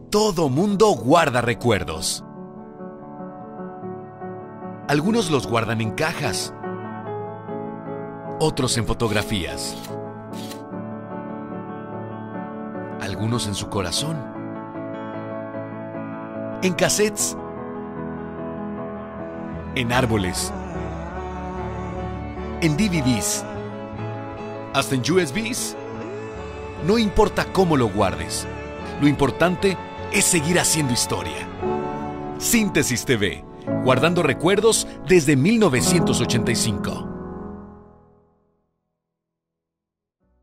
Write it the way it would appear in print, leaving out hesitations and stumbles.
Todo mundo guarda recuerdos. Algunos los guardan en cajas, otros en fotografías, algunos en su corazón, en cassettes, en árboles, en DVDs, hasta en USBs. No importa cómo lo guardes, lo importante es seguir haciendo historia. Síntesis TV, guardando recuerdos desde 1985.